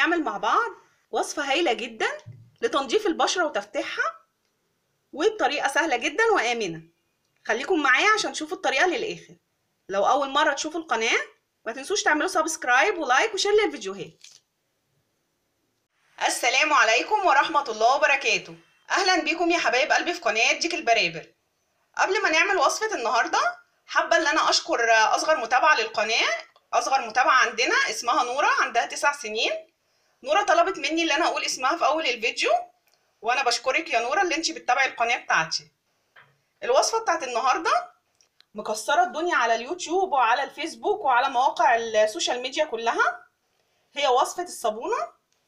هنعمل مع بعض وصفة هايلة جدا لتنظيف البشرة وتفتيحها، وبطريقة سهلة جدا وآمنة. خليكم معايا عشان تشوفوا الطريقة للآخر. لو أول مرة تشوفوا القناة ما تنسوش تعملوا سبسكرايب ولايك وشير للفيديوهات. السلام عليكم ورحمة الله وبركاته. أهلا بيكم يا حبايب قلبي في قناة ديك البرابر. قبل ما نعمل وصفة النهاردة حابة ان انا اشكر اصغر متابعة للقناة. اصغر متابعة عندنا اسمها نورة، عندها 9 سنين. نورة طلبت مني ان انا اقول اسمها في اول الفيديو، وانا بشكرك يا نورة اللي انتي بتتابعي القناة بتاعتي. الوصفة بتاعت النهاردة مكسرة الدنيا على اليوتيوب وعلى الفيسبوك وعلى مواقع السوشيال ميديا كلها. هي وصفة الصابونة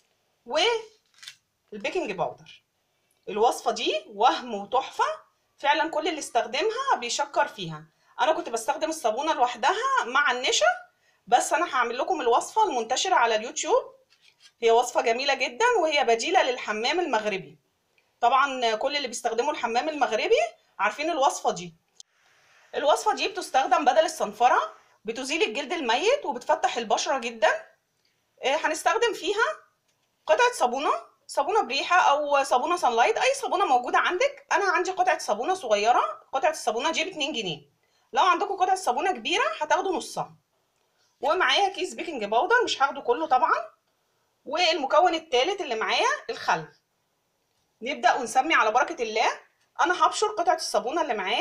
والبيكنج باودر. الوصفة دي وهم وتحفة فعلا، كل اللي استخدمها بيشكر فيها. انا كنت بستخدم الصابونة لوحدها مع النشا، بس انا هعمل لكم الوصفة المنتشرة على اليوتيوب. هي وصفة جميلة جدا وهي بديلة للحمام المغربي. طبعا كل اللي بيستخدموا الحمام المغربي عارفين الوصفة دي. الوصفة دي بتستخدم بدل الصنفرة، بتزيل الجلد الميت وبتفتح البشرة جدا. هنستخدم فيها قطعة صابونة بريحة او صابونة سانلايت، اي صابونة موجودة عندك. انا عندي قطعة صابونة صغيرة، قطعة الصابونة دي ب2 جنيه. لو عندكم قطعة صابونة كبيرة هتاخدوا نصها. ومعايا كيس بيكنج باودر، مش هاخده كله طبعا. والمكون الثالث اللي معايا الخل. نبدأ ونسمي على بركة الله. انا هبشر قطعة الصابونة اللي معايا.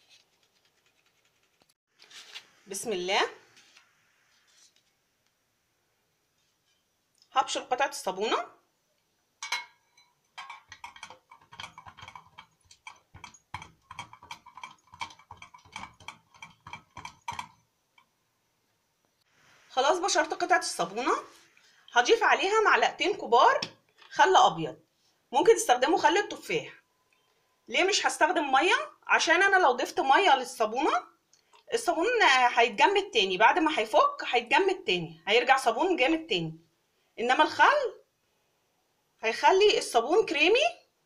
بسم الله. هبشر قطعة الصابونة. خلاص بشرت قطعة الصابونة. هضيف عليها معلقتين كبار خل ابيض. ممكن تستخدموا خل التفاح. ليه مش هستخدم ميه؟ عشان انا لو ضفت ميه للصابونه، الصابون هيتجمد تاني. بعد ما هيفك هيتجمد تاني، هيرجع صابون جامد تاني. انما الخل هيخلي الصابون كريمي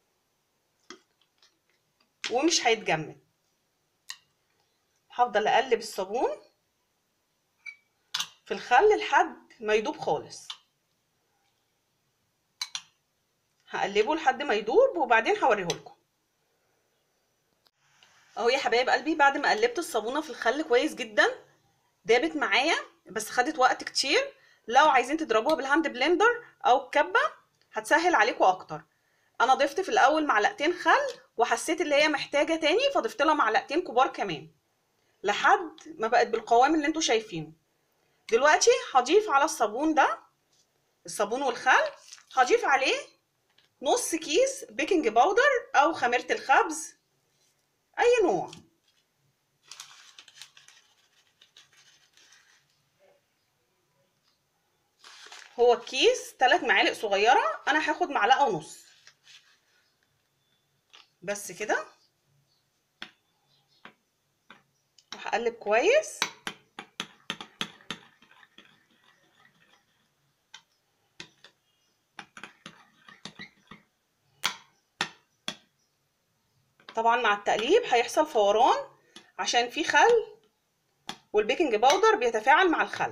ومش هيتجمد. هفضل اقلب الصابون في الخل لحد ما يدوب خالص. هقلبه لحد ما يدوب وبعدين هوريهولكم. اهو يا حبايب قلبي، بعد ما قلبت الصابونه في الخل كويس جدا دابت معايا، بس خدت وقت كتير. لو عايزين تضربوها بالهاند بلندر او كبه هتسهل عليكم اكتر. انا ضفت في الاول معلقتين خل وحسيت اللي هي محتاجه تاني، فضفت لها معلقتين كبار كمان لحد ما بقت بالقوام اللي انتوا شايفينه. دلوقتي هضيف على الصابون ده، الصابون والخل، هضيف عليه نص كيس بيكنج باودر او خميره الخبز اي نوع. هو الكيس 3 معالق صغيره، انا هاخد معلقه ونص بس كده. وهقلب كويس. طبعا مع التقليب هيحصل فوران عشان في خل والبيكنج باودر بيتفاعل مع الخل.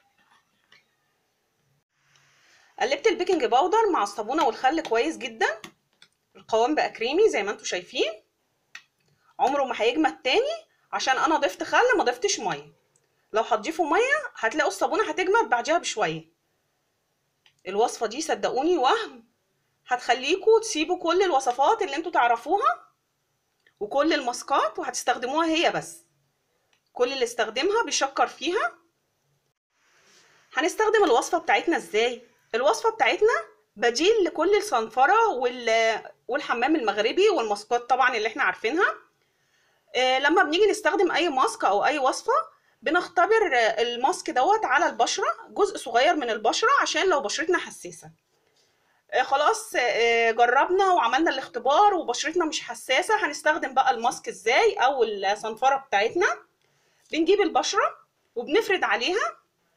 قلبت البيكنج باودر مع الصابونه والخل كويس جدا. القوام بقى كريمي زي ما انتم شايفين. عمره ما هيجمد تاني عشان انا ضفت خل ما ضفتش ميه. لو هتضيفوا ميه هتلاقوا الصابونه هتجمد بعدها بشويه. الوصفه دي صدقوني وهم هتخليكوا تسيبوا كل الوصفات اللي انتوا تعرفوها وكل الماسكات وهتستخدموها هي بس. كل اللي استخدمها بيشكر فيها. هنستخدم الوصفه بتاعتنا ازاي؟ الوصفه بتاعتنا بديل لكل الصنفره والحمام المغربي والماسكات طبعا اللي احنا عارفينها. لما بنيجي نستخدم اي ماسك او اي وصفه بنختبر الماسك دوت على البشره، جزء صغير من البشره عشان لو بشرتنا حساسه. خلاص جربنا وعملنا الاختبار وبشرتنا مش حساسه، هنستخدم بقى الماسك ازاي او الصنفره بتاعتنا. بنجيب البشره وبنفرد عليها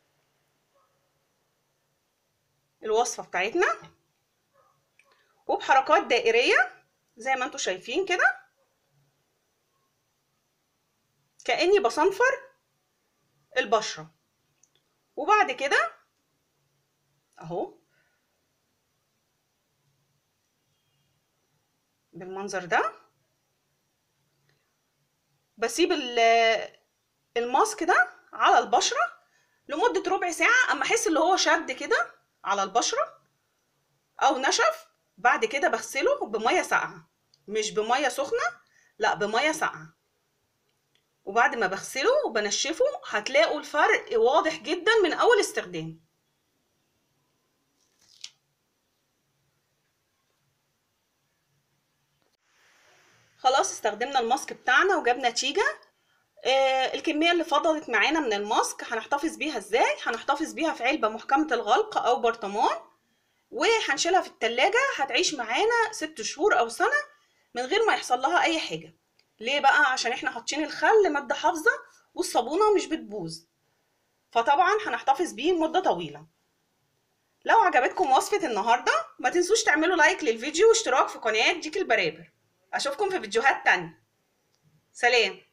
الوصفه بتاعتنا وبحركات دائريه زي ما انتم شايفين كده، كأني بصنفر البشرة. وبعد كده اهو بالمنظر ده. بسيب الماسك ده على البشرة لمدة ربع ساعة اما احس اللي هو شد كده على البشرة او نشف. بعد كده بغسله بمية ساقعة، مش بمية سخنة، لا بمية ساقعة. وبعد ما بغسله وبنشفه هتلاقوا الفرق واضح جدا من اول استخدام. خلاص استخدمنا الماسك بتاعنا وجاب نتيجة. الكمية اللي فضلت معانا من الماسك هنحتفظ بيها ازاي؟ هنحتفظ بيها في علبة محكمة الغلق او برطمان، وهنشيلها في التلاجة. هتعيش معانا 6 شهور او سنة من غير ما يحصل لها اي حاجة. ليه بقى؟ عشان احنا حاطين الخل مادة حافظة والصابونة مش بتبوظ، فطبعا هنحتفظ بيه مدة طويلة. لو عجبتكم وصفة النهاردة ما تنسوش تعملوا لايك للفيديو واشتراك في قناة ديك البرابر. اشوفكم في فيديوهات تانية. سلام.